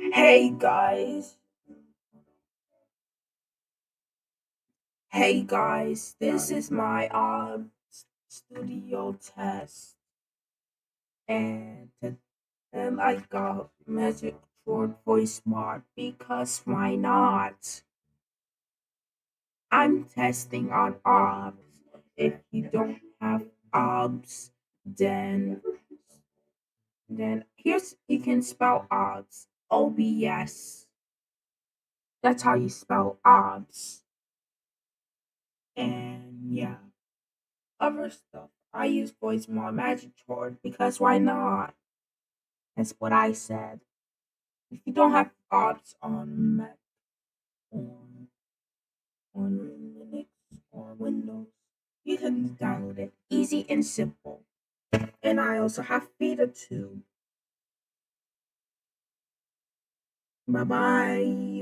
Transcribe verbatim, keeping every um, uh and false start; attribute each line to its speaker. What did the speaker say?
Speaker 1: Hey guys, hey guys, this is my um studio test, and and I got Magic Short Voice Mod because why not? I'm testing on obs. If you don't have obs, then then here's you can spell obs. O B S. That's how you spell obs. And yeah. Other stuff. I use voice mod magic chord because why not? That's what I said. If you don't have obs on Mac on, on Linux or Windows, you can download it. Easy and simple. And I also have Beta too. Bye bye.